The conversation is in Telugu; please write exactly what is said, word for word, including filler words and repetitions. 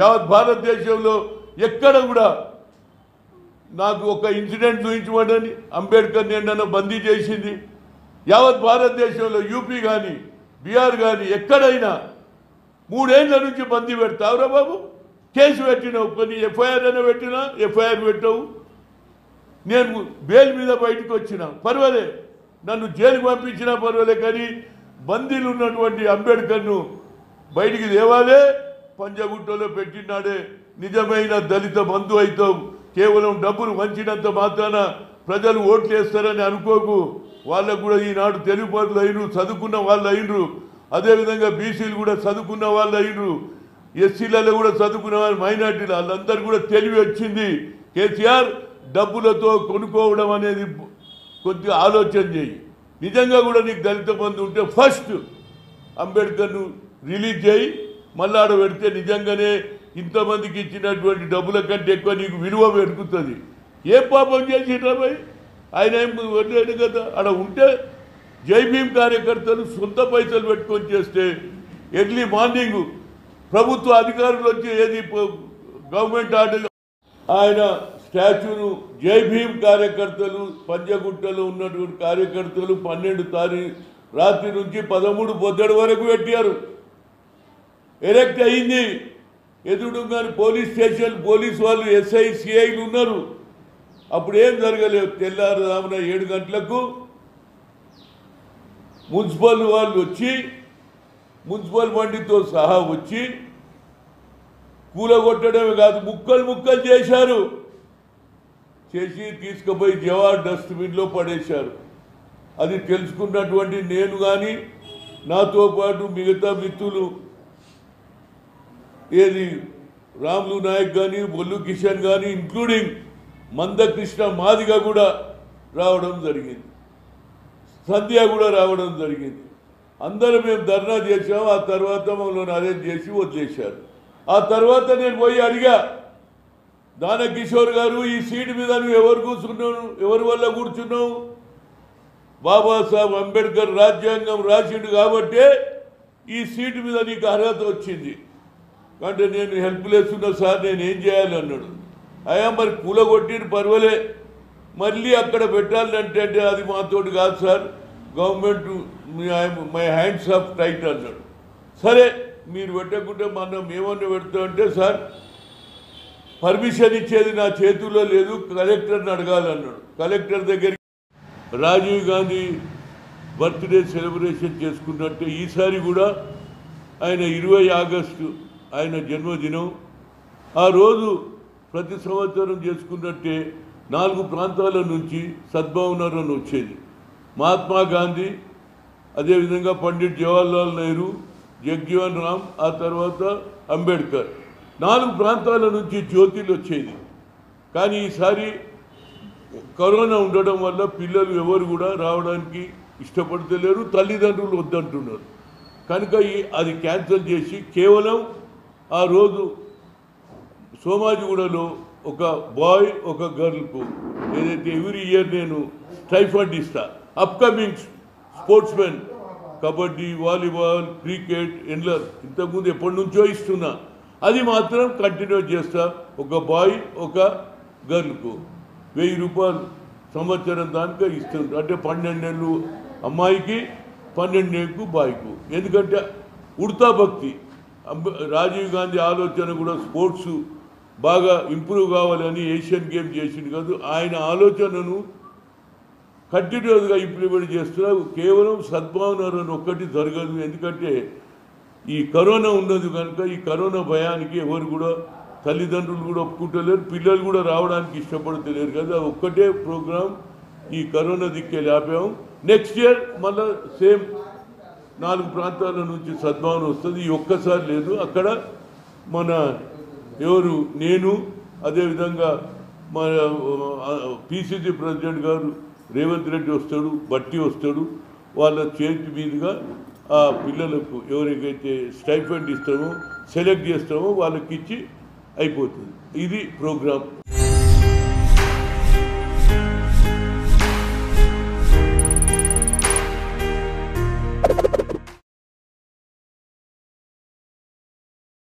యావత్ భారతదేశంలో ఎక్కడ కూడా నాకు ఒక ఇన్సిడెంట్ చూపించమని అంబేద్కర్ ఏంటన్నా బందీ చేసింది. యావత్ భారతదేశంలో యూపీ కానీ బీహార్ కానీ ఎక్కడైనా మూడేళ్ల నుంచి బందీ పెడతావురా బాబు. కేసు పెట్టినావు, కొన్ని ఎఫ్ఐఆర్ అయినా పెట్టినా ఎఫ్ఐఆర్ పెట్టావు. నేను బెయిల్ మీద బయటకు వచ్చిన పర్వాలే, నన్ను జైలుకు పంపించినా పర్వాలే, కానీ బందీలు ఉన్నటువంటి అంబేద్కర్ను బయటికి తేవాలే. పంజగుట్టలో పెట్టినాడే నిజమైన దళిత బంధు అవుతావు. కేవలం డబ్బులు వంచినంత మాత్రాన ప్రజలు ఓట్లు వేస్తారని అనుకోకు. వాళ్ళకు కూడా ఈనాడు తెలుగుపరులు అయినరు, చదువుకున్న వాళ్ళు అయినరు. అదేవిధంగా బీసీలు కూడా చదువుకున్న వాళ్ళు అయినరు, ఎస్సీలలో కూడా చదువుకున్న వాళ్ళు, మైనార్టీలు, వాళ్ళందరూ కూడా తెలివి వచ్చింది. కేసీఆర్ డబ్బులతో కొనుక్కోవడం అనేది కొద్దిగా ఆలోచన చేయి. నిజంగా కూడా నీకు దళిత బంధు ఉంటే ఫస్ట్ అంబేద్కర్ను రిలీజ్ చేయి. మళ్ళీ ఆడ పెడితే నిజంగానే ఇంతమందికి ఇచ్చినటువంటి డబ్బుల కంటే ఎక్కువ నీకు విలువ పెరుగుతుంది. ఏ పాపం చేసిరా భయ్, ఆయన ఏం వదిలేడు కదా. ఆడ ఉంటే జై భీమ్ కార్యకర్తలు సొంత పైసలు పెట్టుకొని చేస్తే ఎర్లీ మార్నింగ్ ప్రభుత్వ అధికారులు వచ్చి ఏది గవర్నమెంట్ ఆర్డర్ ఆయన స్టాచ్యూను జై భీమ్ కార్యకర్తలు పంజగుట్టలో ఉన్నటువంటి కార్యకర్తలు పన్నెండు తారీఖు రాత్రి నుంచి పదమూడు పొద్దుడు వరకు పెట్టారు. ఎరెక్ట్ అయింది. ఎదుడుగాని పోలీస్ స్టేషన్ పోలీసు వాళ్ళు ఎస్ఐ సిఐలు ఉన్నారు. అప్పుడు ఏం జరగలేదు. తెల్లారుదామున ఏడు గంటలకు మున్సిపల్ వాళ్ళు వచ్చి మున్సిపల్ బండితో సహా వచ్చి కూలగొట్టడమే కాదు, ముక్కలు ముక్కలు చేశారు. చేసి తీసుకుపోయి జవార్ డస్ట్బిన్లో పడేశారు. అది తెలుసుకున్నటువంటి నేను కానీ నాతో పాటు మిగతా మిత్రులు ఏది రాములు నాయక్ కానీ బొల్లు కిషన్ కానీ ఇంక్లూడింగ్ మందకృష్ణ మాదిగా కూడా రావడం జరిగింది, సంధ్య కూడా రావడం జరిగింది. అందరూ మేము ధర్నా చేసాం. ఆ తర్వాత మమ్మల్ని అరేంజ్ చేసి వదిలేశారు. ఆ తర్వాత నేను పోయి అడిగా, దానకిషోర్ గారు ఈ సీటు మీద నువ్వు ఎవరు కూర్చున్నావు, ఎవరి వల్ల కూర్చున్నావు? బాబాసాహెబ్ అంబేద్కర్ రాజ్యాంగం రాసిండు కాబట్టే ఈ సీటు మీద నీకు అర్హత వచ్చింది. అంటే నేను హెల్ప్లెస్ ఉన్నా సార్, నేను ఏం చేయాలి అన్నాడు. అయ్యా మరి కూలగొట్టిన పర్వాలే, మళ్ళీ అక్కడ పెట్టాలంటే అంటే అది మాతోటి కాదు sir, government my hands off tight అన్నాడు. సరే మీరు పెట్టకుంటే మనం ఏమన్నా పెడతామంటే సార్ పర్మిషన్ ఇచ్చేది నా చేతుల్లో లేదు, కలెక్టర్ని అడగాలన్నాడు. కలెక్టర్ దగ్గరికి రాజీవ్ గాంధీ బర్త్డే సెలబ్రేషన్ చేసుకున్నట్టే ఈసారి కూడా ఆయన ఇరవై ఆగస్టు ఆయన జన్మదినం. ఆ రోజు ప్రతి సంవత్సరం చేసుకున్నట్టే నాలుగు ప్రాంతాల నుంచి సద్భావనరణ వచ్చేది. మహాత్మా గాంధీ, అదేవిధంగా పండిట్ జవహర్లాల్ నెహ్రూ, జగ్జీవన్ రామ్, ఆ తర్వాత అంబేద్కర్, నాలుగు ప్రాంతాల నుంచి జ్యోతిలు వచ్చేది. కానీ ఈసారి కరోనా ఉండడం వల్ల పిల్లలు ఎవరు కూడా రావడానికి ఇష్టపడతలేరు, తల్లిదండ్రులు వద్దంటున్నారు. కనుక ఈ అది క్యాన్సిల్ చేసి కేవలం ఆ రోజు సోమాజిగూడలో ఒక బాయ్ ఒక గర్ల్కు ఏదైతే ఎవ్రీ ఇయర్ నేను స్టైఫండ్ ఇస్తా, upcoming sports men, kabaddi, volleyball, cricket, ఎండ్లర్ ఇంతకుముందు ఎప్పటి నుంచో ఇస్తున్నా, అది మాత్రం కంటిన్యూ చేస్తా. ఒక బాయ్ ఒక గర్ల్కు వెయ్యి రూపాయలు సంవత్సరం దానిక ఇస్తుంది. అంటే పన్నెండేళ్ళు అమ్మాయికి, పన్నెండేళ్ళకు బాయ్కు. ఎందుకంటే ఉడతా భక్తి రాజీవ్ గాంధీ ఆలోచన కూడా స్పోర్ట్స్ బాగా ఇంప్రూవ్ కావాలని ఏషియన్ గేమ్ చేసింది కాదు, ఆయన ఆలోచనను కంటిన్యూస్గా ఇంప్లిమెంట్ చేస్తున్నారు. కేవలం సద్భావన ఒక్కటి జరగదు. ఎందుకంటే ఈ కరోనా ఉన్నది కనుక ఈ కరోనా భయానికి ఎవరు కూడా తల్లిదండ్రులు కూడా ఒప్పుకుంటలేరు, పిల్లలు కూడా రావడానికి ఇష్టపడతలేరు కదా. ఒక్కటే ప్రోగ్రాం ఈ కరోనా దిక్కే ఆపాము. నెక్స్ట్ ఇయర్ మళ్ళీ సేమ్ నాలుగు ప్రాంతాల నుంచి సద్భావన వస్తుంది. ఈ ఒక్కసారి లేదు. అక్కడ మన ఎవరు నేను, అదేవిధంగా మన పిసిసి ప్రెసిడెంట్ గారు రేవంత్ రెడ్డి వస్తాడు, బట్టి వస్తాడు. వాళ్ళ చేతి మీదుగా ఆ పిల్లలకు ఎవరికైతే స్టైఫండ్ ఇస్తామో సెలెక్ట్ చేస్తామో వాళ్ళకి ఇచ్చి అయిపోతుంది. ఇది ప్రోగ్రామ్.